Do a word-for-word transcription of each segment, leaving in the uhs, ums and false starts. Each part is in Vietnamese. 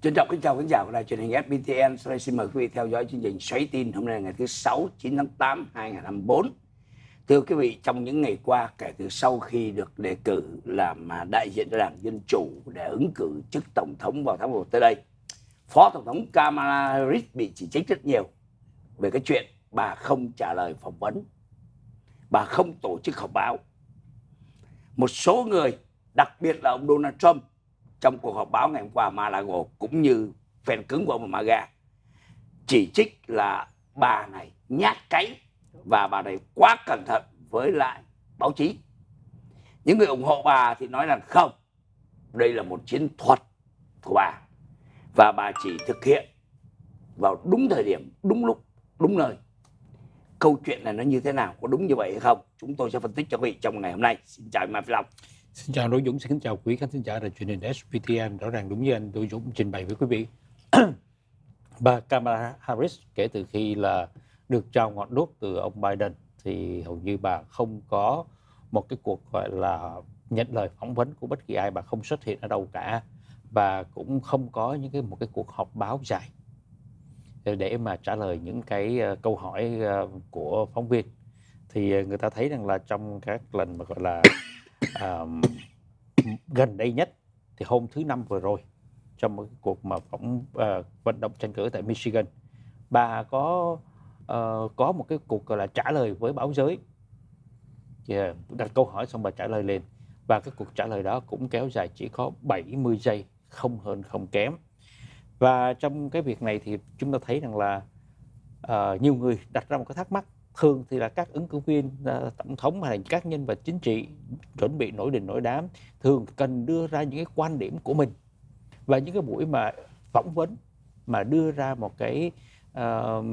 Trân trọng kính chào khán giả của đài truyền hình ép pê tê en. Sau đây xin mời quý vị theo dõi chương trình Xoáy tin hôm nay là ngày thứ sáu, chín tháng tám năm hai nghìn không trăm hai mươi tư. Thưa quý vị, trong những ngày qua, kể từ sau khi được đề cử làm đại diện cho Đảng Dân Chủ để ứng cử chức tổng thống vào tháng một tới đây, Phó Tổng thống Kamala Harris bị chỉ trích rất nhiều về cái chuyện bà không trả lời phỏng vấn, bà không tổ chức họp báo. Một số người, đặc biệt là ông Donald Trump, trong cuộc họp báo ngày hôm qua ở Mar-a-Lago cũng như fan cứng của ông ở MAGA, chỉ trích là bà này nhát cáy và bà này quá cẩn thận với lại báo chí. Những người ủng hộ bà thì nói rằng không, đây là một chiến thuật của bà và bà chỉ thực hiện vào đúng thời điểm, đúng lúc, đúng nơi. Câu chuyện này nó như thế nào, có đúng như vậy hay không, chúng tôi sẽ phân tích cho quý vị trong ngày hôm nay. Xin chào Mai Phi Long. Xin chào Đỗ Dũng, xin kính chào quý khán thính giả đài truyền hình ét pê tê en. Rõ ràng đúng như anh Đỗ Dũng trình bày với quý vị, bà Kamala Harris kể từ khi là được trao ngọn đuốc từ ông Biden thì hầu như bà không có một cái cuộc gọi là nhận lời phỏng vấn của bất kỳ ai, bà không xuất hiện ở đâu cả, và cũng không có những cái một cái cuộc họp báo dài để mà trả lời những cái câu hỏi của phóng viên. Thì người ta thấy rằng là trong các lần mà gọi là À, gần đây nhất thì hôm thứ Năm vừa rồi, trong một cái cuộc mà phỏng uh, vận động tranh cử tại Michigan, bà có uh, có một cái cuộc gọi là trả lời với báo giới. Yeah, đặt câu hỏi xong bà trả lời lên, và cái cuộc trả lời đó cũng kéo dài chỉ có bảy mươi giây, không hơn không kém. Và trong cái việc này thì chúng ta thấy rằng là uh, nhiều người đặt ra một cái thắc mắc. Thường thì là các ứng cử viên uh, tổng thống hay là các nhân vật chính trị chuẩn bị nổi đình nổi đám thường cần đưa ra những cái quan điểm của mình, và những cái buổi mà phỏng vấn mà đưa ra một cái uh,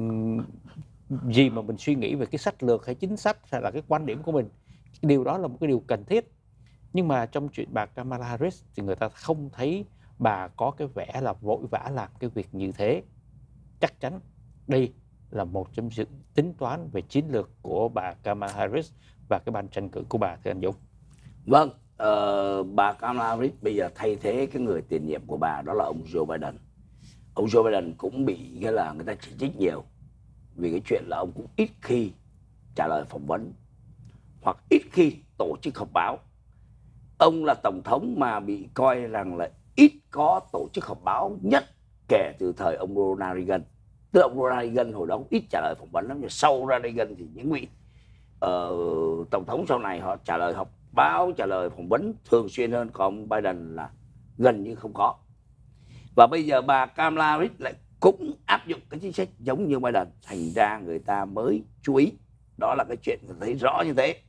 gì mà mình suy nghĩ về cái sách lược hay chính sách hay là cái quan điểm của mình, điều đó là một cái điều cần thiết. Nhưng mà trong chuyện bà Kamala Harris thì người ta không thấy bà có cái vẻ là vội vã làm cái việc như thế. Chắc chắn đây là một trong những tính toán về chiến lược của bà Kamala Harris và cái ban tranh cử của bà, thưa anh Dũng. Vâng, uh, bà Kamala Harris bây giờ thay thế cái người tiền nhiệm của bà, đó là ông Joe Biden. Ông Joe Biden cũng bị cái là người ta chỉ trích nhiều vì cái chuyện là ông cũng ít khi trả lời phỏng vấn hoặc ít khi tổ chức họp báo. Ông là tổng thống mà bị coi rằng là ít có tổ chức họp báo nhất kể từ thời ông Ronald Reagan. Tức là ông Ronald Reagan hồi đó cũng ít trả lời phỏng vấn lắm, nhưng sau Ronald Reagan thì những vị uh, tổng thống sau này họ trả lời họp báo, trả lời phỏng vấn thường xuyên hơn, còn ông Biden là gần như không có. Và bây giờ bà Kamala Harris lại cũng áp dụng cái chính sách giống như Biden, thành ra người ta mới chú ý. Đó là cái chuyện người thấy rõ như thế.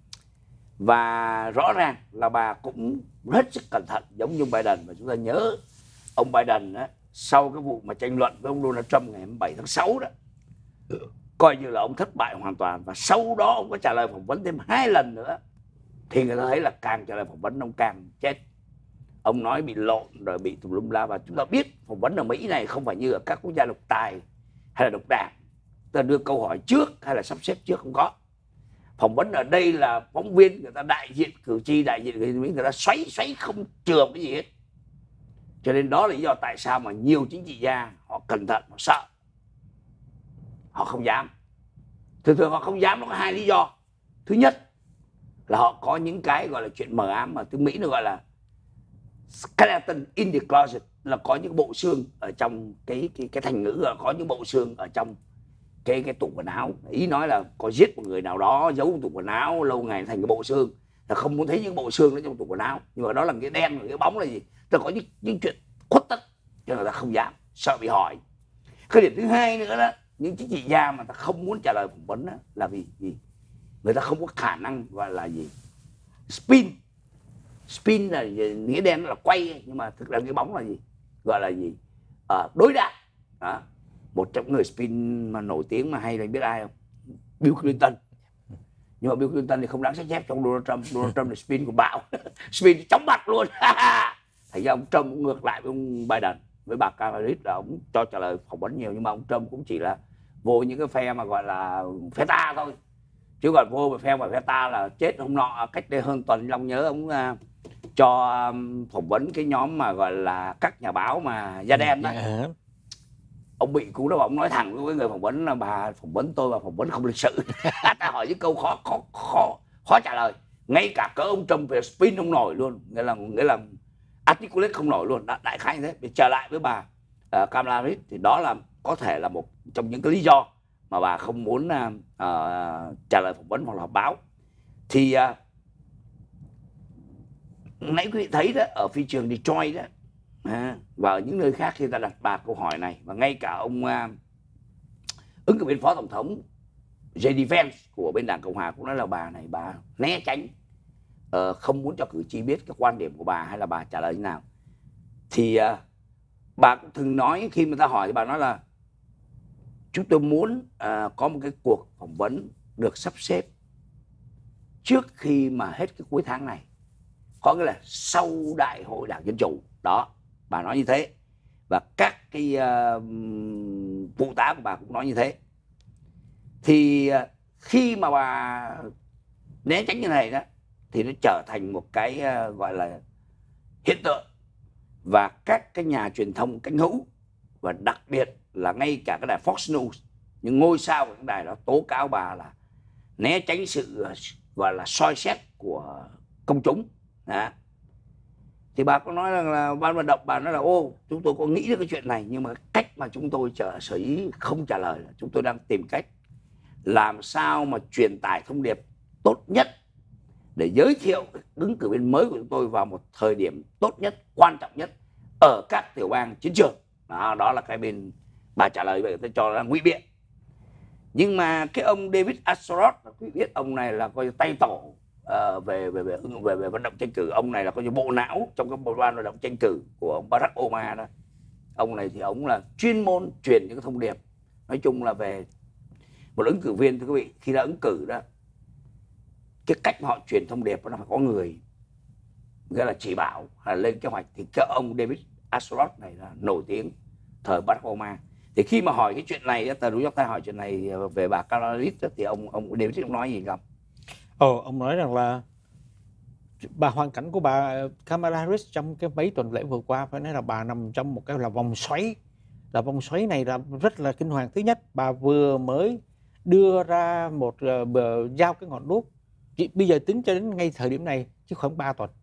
Và rõ ràng là bà cũng rất sức cẩn thận giống như Biden. Và chúng ta nhớ ông Biden á, sau cái vụ mà tranh luận với ông Donald Trump ngày hai mươi bảy tháng sáu đó, coi như là ông thất bại hoàn toàn. Và sau đó ông có trả lời phỏng vấn thêm hai lần nữa, thì người ta thấy là càng trả lời phỏng vấn ông càng chết. Ông nói bị lộn rồi bị tùm lum la. Và chúng ta biết phỏng vấn ở Mỹ này không phải như ở các quốc gia độc tài hay là độc đảng, ta đưa câu hỏi trước hay là sắp xếp trước, không có. Phỏng vấn ở đây là phóng viên người ta đại diện cử tri, đại diện người Mỹ, người ta xoáy xoáy không chừa cái gì hết. Cho nên đó là lý do tại sao mà nhiều chính trị gia họ cẩn thận, họ sợ, họ không dám. Thường thường họ không dám nó có hai lý do. Thứ nhất là họ có những cái gọi là chuyện mờ ám mà tiếng Mỹ nó gọi là skeleton in the closet, là có những bộ xương ở trong cái cái cái thành ngữ, là có những bộ xương ở trong cái cái tủ quần áo. Ý nói là có giết một người nào đó, giấu tủ quần áo lâu ngày thành cái bộ xương, là không muốn thấy những bộ xương đó trong tủ quần áo. Nhưng mà đó là cái đen và cái bóng là gì? Tức là có những, những chuyện khuất tất cho người ta không dám, sợ bị hỏi. Cái điểm thứ hai nữa đó, những chính trị gia mà ta không muốn trả lời phỏng vấn đó, là vì gì? Người ta không có khả năng gọi là gì? Spin. Spin là nghĩa đen là quay, nhưng mà thực ra cái bóng là gì? Gọi là gì? À, đối đáp. Đó. Một trong người spin mà nổi tiếng mà hay là biết ai không? Bill Clinton. Nhưng mà Bill Clinton thì không đáng sách chép trong Donald Trump. Donald Trump là spin của bạo. Spin chóng mặt luôn. Thành ra ông Trump cũng ngược lại với ông Biden. Với bà Kamala Harris là ông cho trả lời phỏng vấn nhiều, nhưng mà ông Trump cũng chỉ là vô những cái phe mà gọi là phe ta thôi. Chứ còn vô mà phe mà phe ta là chết hôm nọ, cách đây hơn tuần, Long nhớ ông cho um, phỏng vấn cái nhóm mà gọi là các nhà báo mà da đen đó. Yeah. Ông bị cú đó, ông nói thẳng với người phỏng vấn là bà phỏng vấn tôi và phỏng vấn không lịch sự. Ta hỏi những câu khó khó khó khó trả lời. Ngay cả cỡ ông Trump về spin không nổi luôn, nghĩa là nghĩa là articulate không nổi luôn. Đã, đại khái như thế. Để trở lại với bà uh, Kamala Harris thì đó là có thể là một trong những cái lý do mà bà không muốn uh, uh, trả lời phỏng vấn hoặc là họp báo. Thì uh, nãy quý vị thấy đó, ở phi trường Detroit đó, à, và ở những nơi khác khi ta đặt bà câu hỏi này, và ngay cả ông uh, ứng cử viên phó tổng thống J D Vance của bên đảng Cộng hòa cũng nói là bà này bà né tránh, uh, không muốn cho cử tri biết cái quan điểm của bà hay là bà trả lời như nào. Thì uh, bà cũng thường nói, khi người ta hỏi thì bà nói là chúng tôi muốn uh, có một cái cuộc phỏng vấn được sắp xếp trước khi mà hết cái cuối tháng này, có nghĩa là sau đại hội đảng Dân Chủ đó, bà nói như thế. Và các cái uh, phụ tá của bà cũng nói như thế. Thì uh, khi mà bà né tránh như này đó thì nó trở thành một cái uh, gọi là hiện tượng, và các cái nhà truyền thông cánh hữu và đặc biệt là ngay cả cái đài Fox News, những ngôi sao của cái đài đó tố cáo bà là né tránh sự gọi là soi xét của công chúng. Đó. Thì bà có nói rằng là ban vận động bà nói là ô, chúng tôi có nghĩ đến cái chuyện này, nhưng mà cách mà chúng tôi chờ sở dĩ không trả lời là chúng tôi đang tìm cách làm sao mà truyền tải thông điệp tốt nhất để giới thiệu ứng cử viên mới của chúng tôi vào một thời điểm tốt nhất, quan trọng nhất ở các tiểu bang chiến trường. Đó, đó là cái bên bà trả lời vậy, tôi cho là ngụy biện. Nhưng mà cái ông David Axelrod, quý vị biết ông này là coi tay tổ uh, về, về, về, về, về vận động tranh cử. Ông này là coi bộ não trong cái bộ ban vận động tranh cử của ông Barack Obama đó. Ông này thì ông là chuyên môn truyền những cái thông điệp. Nói chung là về một ứng cử viên, thưa quý vị, khi đã ứng cử đó, cái cách mà họ truyền thông điệp nó phải có người nghĩa là chỉ bảo hay là lên kế hoạch. Thì cái ông David Axelrod này là nổi tiếng thời Barack Obama. Thì khi mà hỏi cái chuyện này, tờ New York Times hỏi chuyện này về bà Kamala Harris thì ông ông David ông nói gì không? Ồ, ông nói rằng là bà hoàn cảnh của bà Kamala Harris trong cái mấy tuần lễ vừa qua phải nói là bà nằm trong một cái là vòng xoáy. Là vòng xoáy này là rất là kinh hoàng. Thứ nhất, bà vừa mới đưa ra một uh, giao cái ngọn đuốc. Chỉ, bây giờ tính cho đến ngay thời điểm này chứ khoảng ba tuần.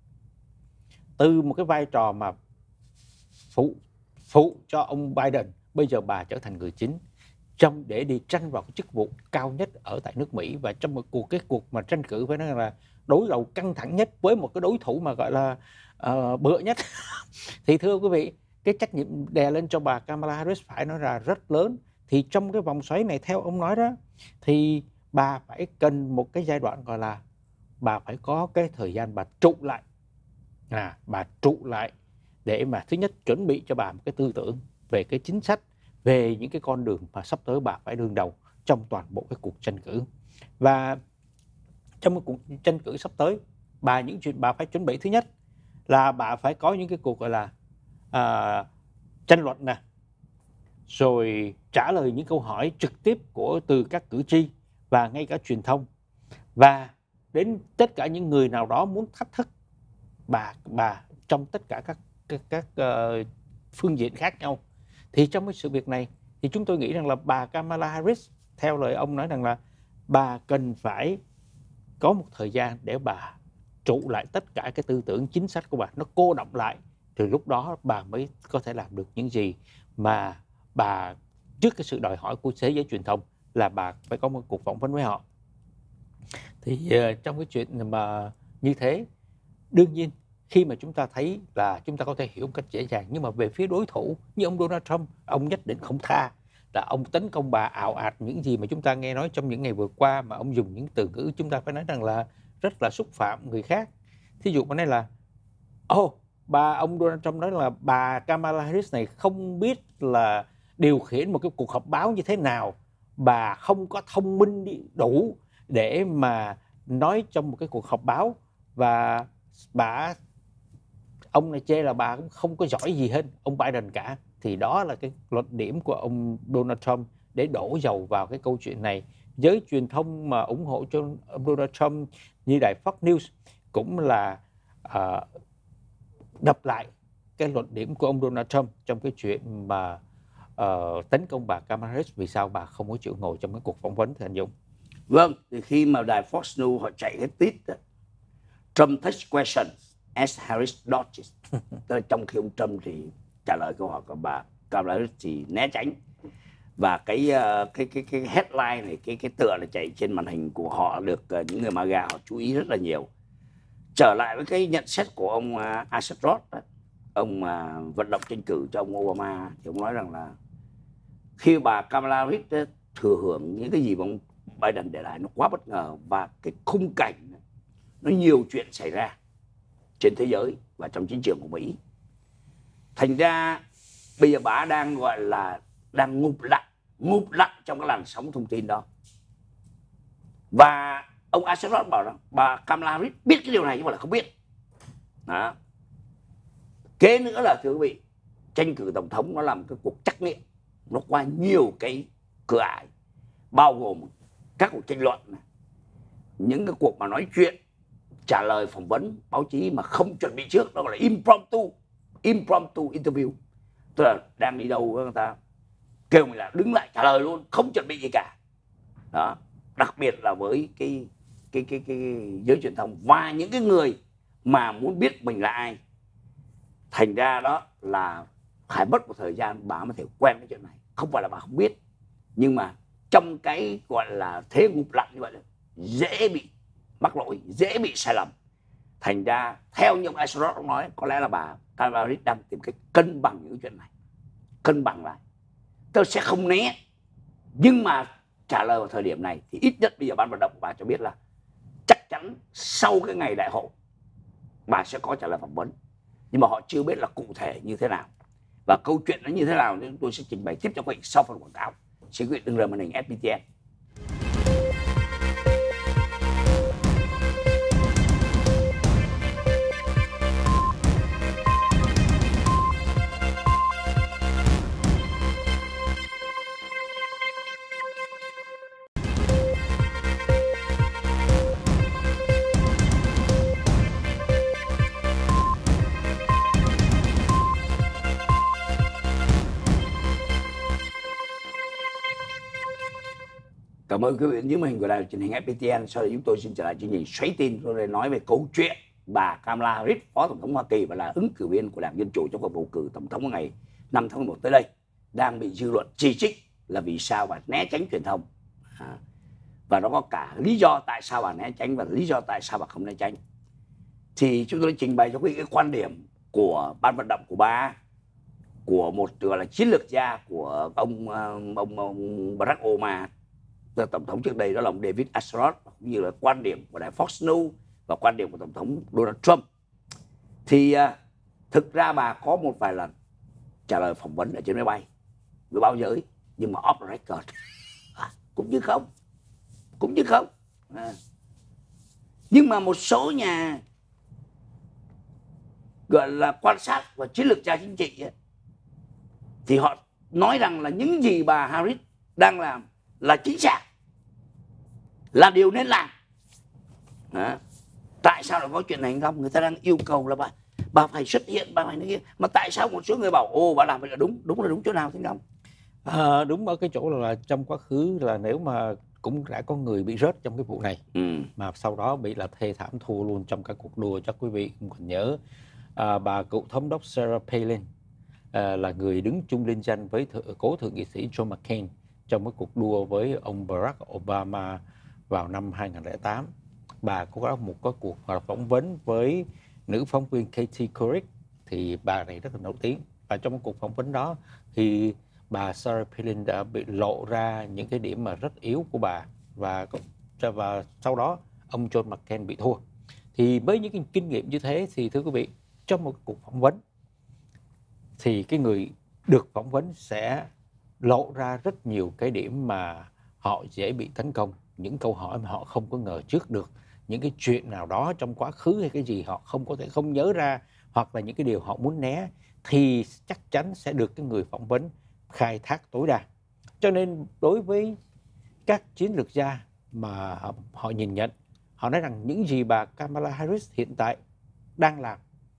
Từ một cái vai trò mà phụ phụ cho ông Biden, bây giờ bà trở thành người chính trong để đi tranh vào cái chức vụ cao nhất ở tại nước Mỹ, và trong một cuộc cái cuộc mà tranh cử phải nói là đối đầu căng thẳng nhất với một cái đối thủ mà gọi là uh, bựa nhất. Thì thưa quý vị, cái trách nhiệm đè lên cho bà Kamala Harris phải nói là rất lớn. Thì trong cái vòng xoáy này, theo ông nói đó, thì bà phải cần một cái giai đoạn gọi là bà phải có cái thời gian bà trụ lại, à, bà trụ lại để mà thứ nhất chuẩn bị cho bà một cái tư tưởng về cái chính sách, về những cái con đường mà sắp tới bà phải đương đầu trong toàn bộ cái cuộc tranh cử. Và trong cái cuộc tranh cử sắp tới, bà những chuyện bà phải chuẩn bị, thứ nhất là bà phải có những cái cuộc gọi là à, tranh luận nè, rồi trả lời những câu hỏi trực tiếp của từ các cử tri và ngay cả truyền thông, và đến tất cả những người nào đó muốn thách thức bà bà trong tất cả các các, các uh, phương diện khác nhau. Thì trong cái sự việc này thì chúng tôi nghĩ rằng là bà Kamala Harris, theo lời ông nói rằng là bà cần phải có một thời gian để bà trụ lại tất cả cái tư tưởng chính sách của bà, nó cô đọng lại, thì lúc đó bà mới có thể làm được những gì mà bà trước cái sự đòi hỏi của thế giới truyền thông là bà phải có một cuộc phỏng vấn với họ. Thì uh, trong cái chuyện mà như thế, đương nhiên khi mà chúng ta thấy là chúng ta có thể hiểu một cách dễ dàng, nhưng mà về phía đối thủ như ông Donald Trump, ông nhất định không tha, là ông tấn công bà ào ạt những gì mà chúng ta nghe nói trong những ngày vừa qua, mà ông dùng những từ ngữ chúng ta phải nói rằng là rất là xúc phạm người khác. Thí dụ mà nói là ô oh, bà ông Donald Trump nói là bà Kamala Harris này không biết là điều khiển một cái cuộc họp báo như thế nào, bà không có thông minh đủ để mà nói trong một cái cuộc họp báo, và bà ông này chê là bà cũng không có giỏi gì hơn ông Biden cả. Thì đó là cái luận điểm của ông Donald Trump để đổ dầu vào cái câu chuyện này. Giới truyền thông mà ủng hộ cho ông Donald Trump như đài Fox News cũng là uh, đập lại cái luận điểm của ông Donald Trump trong cái chuyện mà uh, tấn công bà Kamala Harris, vì sao bà không có chịu ngồi trong cái cuộc phỏng vấn thì anh Dũng? Vâng, thì khi mà đài Fox News họ chạy cái tít đó, Trump takes questions as Harris dodges. Tức là trong khi ông Trump thì trả lời câu hỏi của bà Kamala Harris thì né tránh. Và cái cái cái cái headline này, cái cái tựa này chạy trên màn hình của họ được những người MAGA họ chú ý rất là nhiều. Trở lại với cái nhận xét của ông Asad Roth, ông mà vận động tranh cử cho ông Obama, thì ông nói rằng là khi bà Kamala Harris thừa hưởng những cái gì mà ông Biden để lại nó quá bất ngờ, và cái khung cảnh nó nhiều chuyện xảy ra trên thế giới và trong chính trường của Mỹ. Thành ra bây giờ bà đang gọi là đang ngụp lặn, ngụp lặn trong cái làn sóng thông tin đó. Và ông Asad Roth bảo rằng bà Kamala Harris biết cái điều này nhưng mà là không biết. Đó. Kế nữa là thưa quý vị, tranh cử tổng thống nó là một cái cuộc trắc nghiệm, nó qua nhiều cái cửa ải, bao gồm các cuộc tranh luận này, những cái cuộc mà nói chuyện, trả lời phỏng vấn báo chí mà không chuẩn bị trước, đó gọi là impromptu, impromptu interview. Tức là đang đi đâu người ta kêu mình là đứng lại trả lời luôn, không chuẩn bị gì cả. Đó, đặc biệt là với cái cái cái cái giới truyền thông và những cái người mà muốn biết mình là ai. Thành ra đó là phải mất một thời gian bà mới thể quen cái chuyện này. Không phải là bà không biết, nhưng mà trong cái gọi là thế ngụp lặn như vậy dễ bị mắc lỗi, dễ bị sai lầm. Thành ra theo như ông Asad Roth nói, có lẽ là bà Kamala Harris đang tìm cách cân bằng những chuyện này, cân bằng lại. Tôi sẽ không né, nhưng mà trả lời vào thời điểm này thì ít nhất bây giờ ban vận động của bà cho biết là chắc chắn sau cái ngày đại hội bà sẽ có trả lời phỏng vấn, nhưng mà họ chưa biết là cụ thể như thế nào và câu chuyện nó như thế nào, nên tôi sẽ trình bày tiếp cho quý vị sau phần quảng cáo. Xin quý vị đừng rời màn hình ép pê tê en. Cảm ơn quý vị dưới màn hình của đài truyền hình ép pê tê en. Sau đây chúng tôi xin trở lại chương trình xoáy tin, tôi đây nói về câu chuyện bà Kamala Harris, phó tổng thống Hoa Kỳ và là ứng cử viên của Đảng Dân Chủ trong cuộc bầu cử tổng thống vào ngày năm tháng mười một tới đây, đang bị dư luận chỉ trích là vì sao bà né tránh truyền thông. À, và nó có cả lý do tại sao bà né tránh và lý do tại sao bà không né tránh. Thì chúng tôi trình bày cho quý vị cái quan điểm của ban vận động của bà, của một gọi là chiến lược gia của ông ông, ông Barack Obama, tổng thống trước đây, đó là ông David Axelrod, cũng như là quan điểm của đài Fox News và quan điểm của tổng thống Donald Trump. Thì uh, thực ra bà có một vài lần trả lời phỏng vấn ở trên máy bay với báo giới, nhưng mà off the record cũng như không, cũng như không. À. Nhưng mà một số nhà gọi là quan sát và chiến lược gia chính trị ấy, thì họ nói rằng là những gì bà Harris đang làm là chính xác, là điều nên làm. Đó. Tại sao lại có chuyện này không? Người ta đang yêu cầu là bà bà phải xuất hiện, bà phải nói kia. Mà tại sao một số người bảo ô bà làm vậy là đúng? Đúng là đúng chỗ nào thế không? À, đúng ở cái chỗ là, là trong quá khứ là nếu mà cũng đã có người bị rớt trong cái vụ này, ừ. mà sau đó bị là thê thảm thua luôn trong các cuộc đua. Chắc quý vị cũng còn nhớ à, bà cựu thống đốc Sarah Palin à, là người đứng chung liên danh với th cố thượng nghị sĩ John McCain trong cái cuộc đua với ông Barack Obama vào năm hai nghìn không trăm lẻ tám. Bà có một cái cuộc phỏng vấn với nữ phóng viên Katie Couric, thì bà này rất là nổi tiếng. Và trong cuộc phỏng vấn đó thì bà Sarah Palin đã bị lộ ra những cái điểm mà rất yếu của bà, và và sau đó ông John McCain bị thua. Thì với những cái kinh nghiệm như thế thì thưa quý vị, trong một cuộc phỏng vấn thì cái người được phỏng vấn sẽ lộ ra rất nhiều cái điểm mà họ dễ bị tấn công, những câu hỏi mà họ không có ngờ trước được, những cái chuyện nào đó trong quá khứ hay cái gì họ không có thể không nhớ ra, hoặc là những cái điều họ muốn né thì chắc chắn sẽ được cái người phỏng vấn khai thác tối đa. Cho nên đối với các chiến lược gia mà họ nhìn nhận, họ nói rằng những gì bà Kamala Harris hiện tại đang làm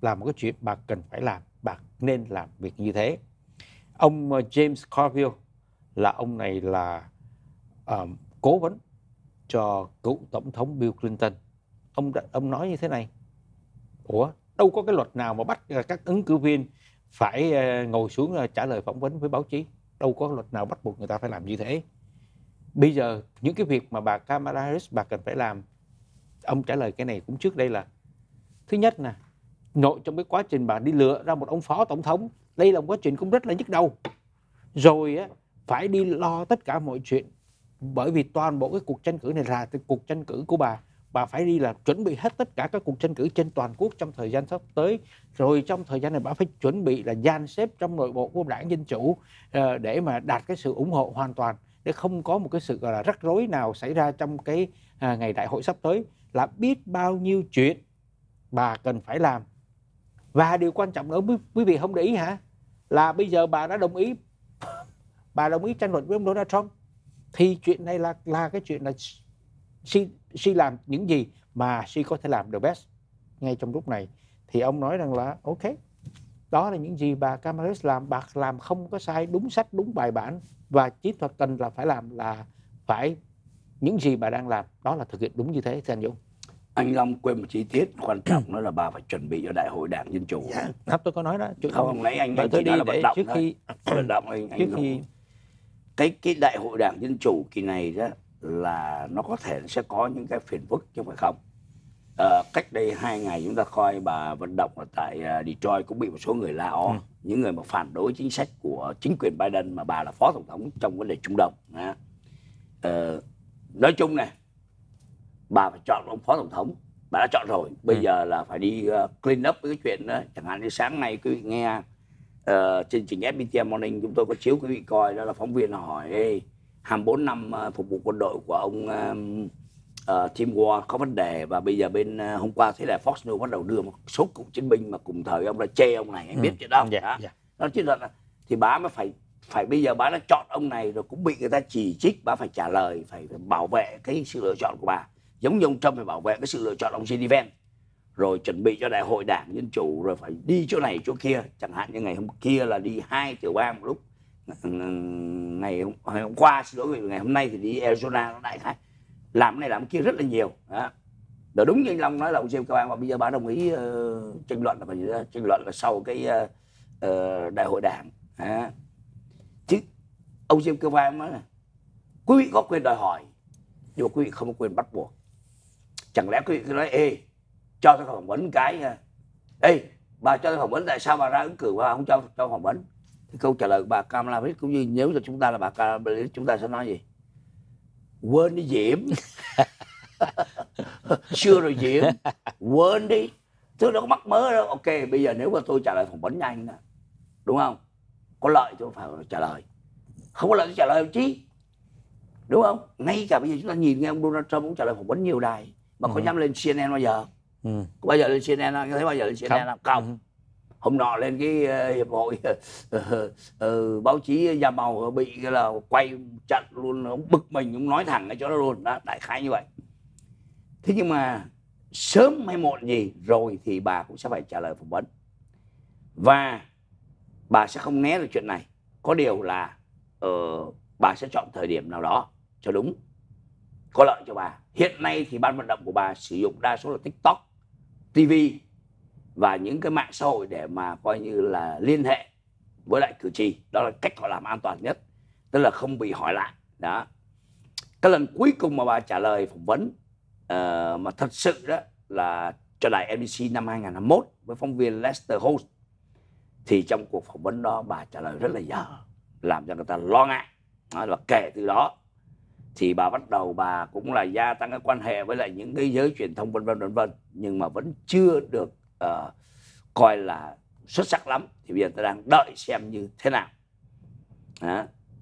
là một cái chuyện bà cần phải làm, bà nên làm việc như thế. Ông James Carville là ông này là uh, cố vấn cho cựu tổng thống Bill Clinton. Ông đã, ông nói như thế này: ủa, đâu có cái luật nào mà bắt các ứng cử viên phải uh, ngồi xuống uh, trả lời phỏng vấn với báo chí. Đâu có luật nào bắt buộc người ta phải làm như thế. Bây giờ những cái việc mà bà Kamala Harris bà cần phải làm, ông trả lời cái này cũng trước đây là: thứ nhất nè, nội trong cái quá trình bà đi lựa ra một ông phó tổng thống, đây là một quá trình cũng rất là nhức đầu. Rồi á, phải đi lo tất cả mọi chuyện, bởi vì toàn bộ cái cuộc tranh cử này là cái cuộc tranh cử của bà. Bà phải đi là chuẩn bị hết tất cả các cuộc tranh cử trên toàn quốc trong thời gian sắp tới. Rồi trong thời gian này bà phải chuẩn bị là dàn xếp trong nội bộ của đảng Dân Chủ để mà đạt cái sự ủng hộ hoàn toàn, để không có một cái sự gọi là rắc rối nào xảy ra trong cái ngày đại hội sắp tới. Là biết bao nhiêu chuyện bà cần phải làm. Và điều quan trọng nữa, quý vị không để ý hả, là bây giờ bà đã đồng ý bà đồng ý tranh luận với ông Donald Trump. Thì chuyện này là là cái chuyện là she, she làm những gì mà she có thể làm the best ngay trong lúc này. Thì ông nói rằng là ok, đó là những gì bà Kamala Harris làm, bà làm không có sai, đúng sách, đúng bài bản. Và chiến thuật cần là phải làm là phải những gì bà đang làm đó là thực hiện đúng như thế. Thưa anh Dũng. Anh Long quên một chi tiết quan trọng nữa là bà phải chuẩn bị cho đại hội đảng Dân Chủ. Dạ, yeah. Tôi có nói đó. Chuyện không, nãy anh anh chỉ nói là vận động trước khi vận động anh, anh trước khi cái cái đại hội đảng Dân Chủ kỳ này đó là nó có thể sẽ có những cái phiền phức chứ phải không? À, cách đây hai ngày chúng ta coi bà vận động ở tại Detroit cũng bị một số người la ó, ừ. những người mà phản đối chính sách của chính quyền Biden mà bà là phó tổng thống trong vấn đề Trung Đông. À, nói chung này, bà phải chọn ông phó tổng thống, bà đã chọn rồi, bây ừ. giờ là phải đi uh, clean up với cái chuyện đó. Chẳng hạn như sáng nay quý vị nghe uh, chương trình ép pê tê Morning chúng tôi có chiếu quý vị coi, đó là phóng viên hỏi Ê, hai mươi bốn năm uh, phục vụ quân đội của ông uh, uh, Tim Walz có vấn đề, và bây giờ bên uh, hôm qua thấy là Fox News bắt đầu đưa một số cựu chiến binh mà cùng thời ông đã chê ông này, anh ừ. biết chuyện đó. Yeah, đó. Yeah. Đó chứ là thì bà mới phải phải bây giờ bà đã chọn ông này rồi cũng bị người ta chỉ trích, bà phải trả lời, phải, phải bảo vệ cái sự lựa chọn của bà. Giống như ông Trump phải bảo vệ cái sự lựa chọn ông J D Vance, rồi chuẩn bị cho đại hội đảng Dân Chủ, rồi phải đi chỗ này chỗ kia. Chẳng hạn như ngày hôm kia là đi hai tiểu bang một lúc, ngày hôm, ngày hôm qua xin lỗi, ngày hôm nay thì đi Arizona, nó đại khái làm cái này làm cái kia rất là nhiều đó. Rồi đúng như anh Long nói là ông James Carville mà bây giờ bà đồng ý uh, tranh luận là phải gì đó, tranh luận là sau cái uh, uh, đại hội đảng đó. Chứ ông James Carville nói là quý vị có quyền đòi hỏi nhưng mà quý vị không có quyền bắt buộc. Chẳng lẽ quý vị cứ nói ê cho tôi phỏng vấn cái ê bà cho tôi phỏng vấn tại sao bà ra ứng cử bà không cho cho phỏng vấn? Thì câu trả lời của bà Kamala Harris cũng như nếu là chúng ta là bà Kamala Harris chúng ta sẽ nói gì? Quên đi Diễm. Xưa rồi Diễm, quên đi, thứ đó có mắc mớ đâu. Ok, bây giờ nếu mà tôi trả lời phỏng vấn nhanh đúng không, có lợi tôi phải trả lời, không có lợi tôi trả lời chứ, đúng không? Ngay cả bây giờ chúng ta nhìn nghe ông Donald Trump cũng trả lời phỏng vấn nhiều đài mà ừ. có dám lên C N N bao giờ? Ừ. Có bao giờ lên C N N, thấy bao giờ lên C N N không? Không. Ừ. Hôm nọ lên cái uh, hiệp hội uh, uh, báo chí da màu bị cái là quay chặn luôn, ông bực mình, ông nói thẳng cái chỗ đó luôn, đó, đại khái như vậy. Thế nhưng mà sớm hay muộn gì rồi thì bà cũng sẽ phải trả lời phỏng vấn, và bà sẽ không né được chuyện này. Có điều là uh, bà sẽ chọn thời điểm nào đó cho đúng, có lợi cho bà. Hiện nay thì ban vận động của bà sử dụng đa số là TikTok, ti vi và những cái mạng xã hội để mà coi như là liên hệ với lại cử tri. Đó là cách họ làm an toàn nhất, tức là không bị hỏi lại. Đó. Cái lần cuối cùng mà bà trả lời phỏng vấn uh, mà thật sự đó là cho đài N B C năm hai nghìn không trăm hai mươi mốt với phóng viên Lester Holt, thì trong cuộc phỏng vấn đó bà trả lời rất là dở, làm cho người ta lo ngại. Đó, và kể từ đó thì bà bắt đầu bà cũng là gia tăng cái quan hệ với lại những cái giới truyền thông vân vân vân vân, nhưng mà vẫn chưa được uh, coi là xuất sắc lắm. Thì bây giờ ta đang đợi xem như thế nào. Đó.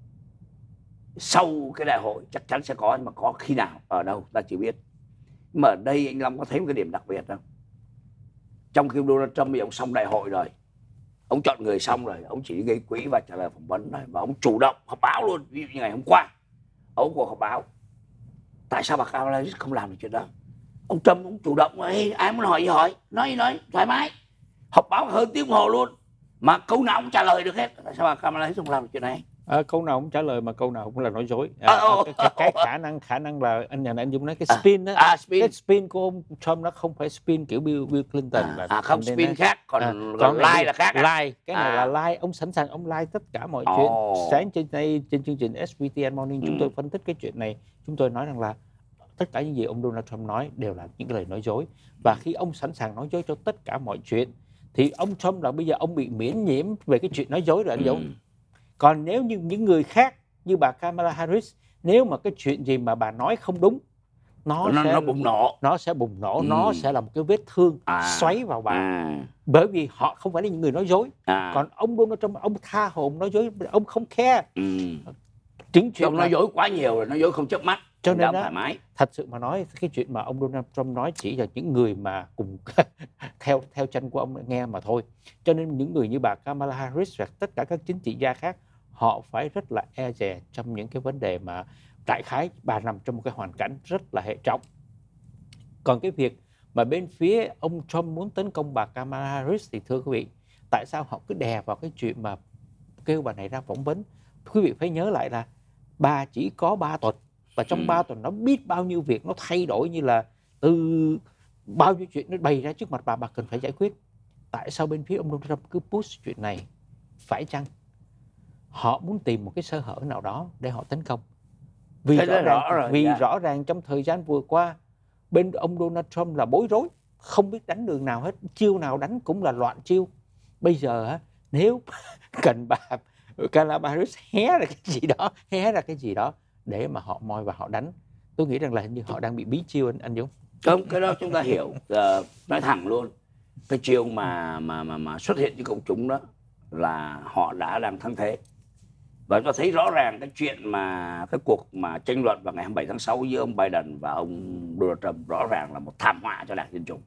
Sau cái đại hội chắc chắn sẽ có, nhưng mà có khi nào ở đâu ta chưa biết. Nhưng mà ở đây anh Long có thấy một cái điểm đặc biệt không? Trong khi Donald Trump bây giờ ông xong đại hội rồi, ông chọn người xong rồi, ông chỉ gây quỹ và trả lời phỏng vấn rồi, và ông chủ động họp báo luôn. Ví dụ như ngày hôm qua ông cuộc họp báo, tại sao bà Kamala Harris không làm được chuyện đó? Ông Trump cũng chủ động, ai muốn hỏi gì hỏi, nói gì nói thoải mái, họp báo hơn tiếng đồng hồ luôn mà câu nào cũng trả lời được hết. Tại sao bà Kamala Harris không làm được chuyện này? À, câu nào cũng trả lời mà câu nào cũng là nói dối. À, à, cái, cái, cái khả năng khả năng là anh nhà anh Dung nói cái spin đó, à, à, spin. cái spin của ông Trump nó không phải spin kiểu Bill, Bill Clinton à, là à, không spin nó, khác, còn, à, còn lie là khác. À? Lie, cái này à. là lie, ông sẵn sàng ông lie tất cả mọi oh. chuyện. Sáng trên đây trên chương trình ét pê tê en Morning ừ. chúng tôi phân tích cái chuyện này, chúng tôi nói rằng là tất cả những gì ông Donald Trump nói đều là những cái lời nói dối, và khi ông sẵn sàng nói dối cho tất cả mọi chuyện thì ông Trump là bây giờ ông bị miễn nhiễm về cái chuyện nói dối rồi anh Dũng. Ừ. Còn nếu như những người khác như bà Kamala Harris, nếu mà cái chuyện gì mà bà nói không đúng, nó, nó sẽ nó bùng nổ, nó sẽ bùng nổ, ừ. nó sẽ là một cái vết thương à. xoáy vào bà, à. bởi vì họ không phải là những người nói dối. à. Còn ông Donald Trump, ông tha hồ nói dối, ông không care. ừ. Chính chuyện ông nói dối quá nhiều rồi, nói dối không chớp mắt, cho nên đó, thoải mái. Thật sự mà nói, cái chuyện mà ông Donald Trump nói chỉ là những người mà cùng theo theo chân của ông nghe mà thôi. Cho nên những người như bà Kamala Harris và tất cả các chính trị gia khác, họ phải rất là e dè trong những cái vấn đề mà đại khái bà nằm trong một cái hoàn cảnh rất là hệ trọng. Còn cái việc mà bên phía ông Trump muốn tấn công bà Kamala Harris thì thưa quý vị, tại sao họ cứ đè vào cái chuyện mà kêu bà này ra phỏng vấn? Quý vị phải nhớ lại là bà chỉ có ba tuần, và trong ba tuần nó biết bao nhiêu việc nó thay đổi, như là từ bao nhiêu chuyện nó bày ra trước mặt bà, bà cần phải giải quyết. Tại sao bên phía ông Donald Trump cứ push chuyện này? Phải chăng họ muốn tìm một cái sơ hở nào đó để họ tấn công? Vì, rõ ràng, rõ, rồi, vì dạ. rõ ràng trong thời gian vừa qua, bên ông Donald Trump là bối rối, không biết đánh đường nào hết, chiêu nào đánh cũng là loạn chiêu. Bây giờ nếu cần bà Kamala Harris hé ra cái gì đó, hé ra cái gì đó để mà họ moi và họ đánh, tôi nghĩ rằng là hình như họ đang bị bí chiêu anh, anh Dũng. Không, cái đó chúng ta hiểu. Uh, nói thẳng luôn, cái chiêu mà mà mà mà xuất hiện với công chúng đó là họ đã đang thắng thế. Và chúng ta thấy rõ ràng cái chuyện mà cái cuộc mà tranh luận vào ngày hai mươi bảy tháng sáu giữa ông Biden và ông Donald Trump rõ ràng là một thảm họa cho Đảng Dân Chủ.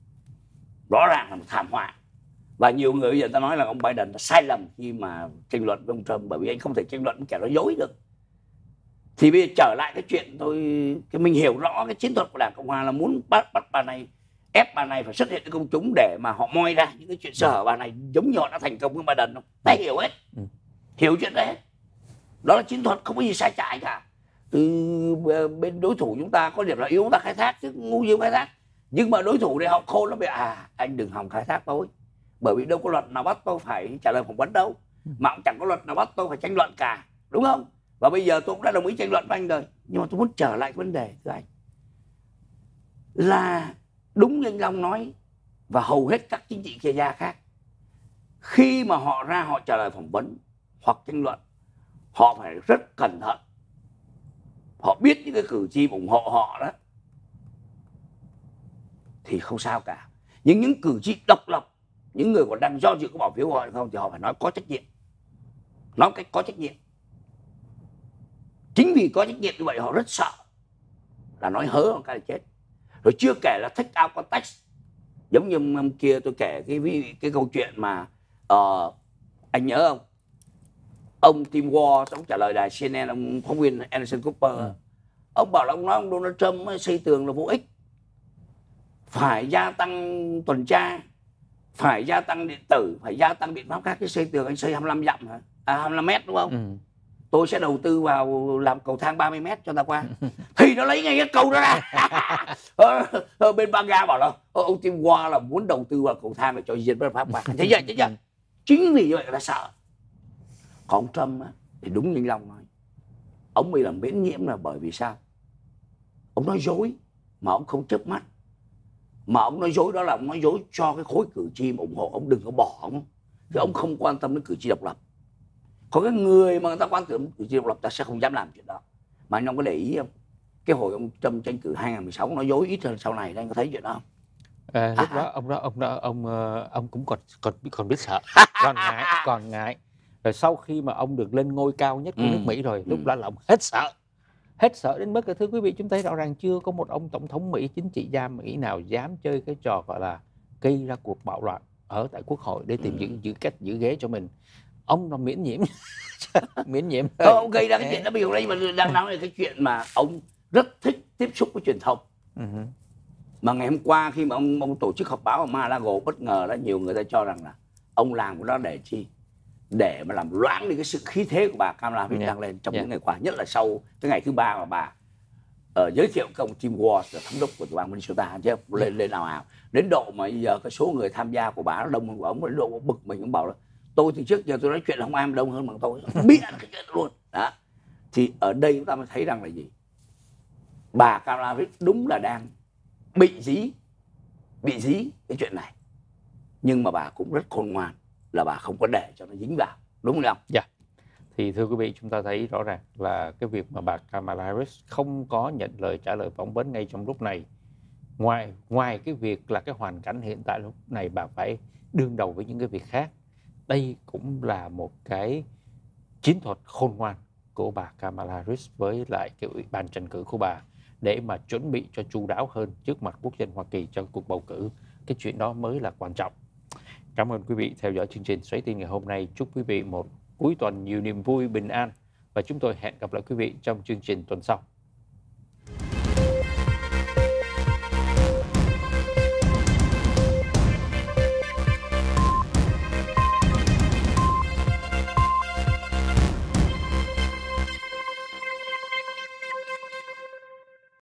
Rõ ràng là một thảm họa. Và nhiều người bây giờ ta nói là ông Biden đã sai lầm khi mà tranh luận với ông Trump, bởi vì anh không thể tranh luận với kẻ nói dối được. Thì bây giờ trở lại cái chuyện tôi, cái mình hiểu rõ cái chiến thuật của Đảng Cộng Hòa là muốn bắt bắt bà này, ép bà này phải xuất hiện với công chúng để mà họ moi ra những cái chuyện sơ hở bà này, giống như họ đã thành công với Biden không? Ta hiểu hết, ừ. hiểu chuyện đấy. Đó là chiến thuật, không có gì sai trái cả. Từ bên đối thủ chúng ta có điểm là yếu chúng ta khai thác, chứ ngu gì khai thác. Nhưng mà đối thủ này họ khôn lắm, à anh đừng hòng khai thác tôi, bởi vì đâu có luật nào bắt tôi phải trả lời phỏng vấn đâu, mà cũng chẳng có luật nào bắt tôi phải tranh luận cả, đúng không? Và bây giờ tôi cũng đã đồng ý tranh luận với anh rồi, nhưng mà tôi muốn trở lại vấn đề thưa anh là đúng như anh Long nói và hầu hết các chính trị gia khác, khi mà họ ra họ trả lời phỏng vấn hoặc tranh luận, họ phải rất cẩn thận. Họ biết những cái cử tri ủng hộ họ đó thì không sao cả, nhưng những cử tri độc lập, những người còn đang do dự có bỏ phiếu của họ hay không, thì họ phải nói có trách nhiệm, nói cách có trách nhiệm. Chính vì có trách nhiệm như vậy họ rất sợ là nói hớ một cái là chết. Rồi chưa kể là take out context, giống như hôm kia tôi kể cái cái câu chuyện mà uh, anh nhớ không, ông Tim Walz ông trả lời đài xê en en, ông phóng viên Anderson Cooper, ừ. ông bảo là ông nói ông Donald Trump xây tường là vô ích, phải gia tăng tuần tra, phải gia tăng điện tử, phải gia tăng biện pháp khác. Cái xây tường anh xây hai mươi lăm dặm hả? À, hai mươi lăm mét đúng không? Ừ. Tôi sẽ đầu tư vào làm cầu thang ba mươi mét cho ta qua. Thì nó lấy ngay cái câu đó ra. Ở bên Banga bảo là ông Tim Walz là muốn đầu tư vào cầu thang để cho dân bất pháp qua. Thế vậy chứ chưa? Chính vì vậy người ta sợ. Còn ông Trump á, thì đúng như anh Long nói, ông bị làm miễn nhiễm là bởi vì sao? Ông nói dối mà ông không chớp mắt. Mà ông nói dối đó là ông nói dối cho cái khối cử tri ủng hộ ông, đừng có bỏ ông. Chứ ông không quan tâm đến cử tri độc lập. Có cái người mà người ta quan tâm đến cử tri độc lập, ta sẽ không dám làm chuyện đó. Mà anh Long có để ý không? Cái hồi ông Trump tranh cử hai nghìn mười sáu nói dối ít hơn sau này, anh có thấy chuyện đó không? À, lúc à, đó ông đó ông đó ông ông cũng còn còn còn biết sợ, còn ngại, còn ngại. Rồi sau khi mà ông được lên ngôi cao nhất của ừ. nước Mỹ rồi, lúc ừ. đó là ông hết sợ. Hết sợ đến mức là thưa quý vị, chúng thấy rõ ràng chưa có một ông tổng thống Mỹ, chính trị gia Mỹ nào dám chơi cái trò gọi là gây ra cuộc bạo loạn ở tại Quốc hội để tìm ừ. giữ giữ cách giữ ghế cho mình. Ông là miễn nhiễm. Miễn nhiễm. Thôi, ông gây ra cái chuyện đó bây giờ đây mà đang nói về cái chuyện mà ông rất thích tiếp xúc với truyền thông. Ừ. Mà ngày hôm qua khi mà ông ông tổ chức họp báo ở Mar-a-Lago, bất ngờ là nhiều người ta cho rằng là ông làm cái đó để chi? Để mà làm loãng đi cái sự khí thế của bà Kamala Harris Yeah. đang lên trong Yeah. những ngày qua, nhất là sau cái ngày thứ ba mà bà uh, giới thiệu công Tim Walz là thống đốc của tiểu bang Minnesota chứ lên lên nào ảo đến độ mà giờ cái số người tham gia của bà nó đông hơn của ông, đến độ bực mình, ông bảo là tôi thì trước giờ tôi nói chuyện không ai mà đông hơn bằng tôi, biết cái chuyện luôn đó. Thì ở đây chúng ta mới thấy rằng là gì, bà Kamala Harris đúng là đang bị dí bị dí cái chuyện này, nhưng mà bà cũng rất khôn ngoan là bà không có để cho nó dính vào, đúng không? Dạ. Thì thưa quý vị, chúng ta thấy rõ ràng là cái việc mà bà Kamala Harris không có nhận lời trả lời phỏng vấn ngay trong lúc này, ngoài ngoài cái việc là cái hoàn cảnh hiện tại lúc này bà phải đương đầu với những cái việc khác, đây cũng là một cái chiến thuật khôn ngoan của bà Kamala Harris với lại cái ủy ban tranh cử của bà để mà chuẩn bị cho chu đáo hơn trước mặt quốc dân Hoa Kỳ trong cuộc bầu cử. Cái chuyện đó mới là quan trọng. Cảm ơn quý vị theo dõi chương trình Xoáy Tin ngày hôm nay. Chúc quý vị một cuối tuần nhiều niềm vui, bình an và chúng tôi hẹn gặp lại quý vị trong chương trình tuần sau.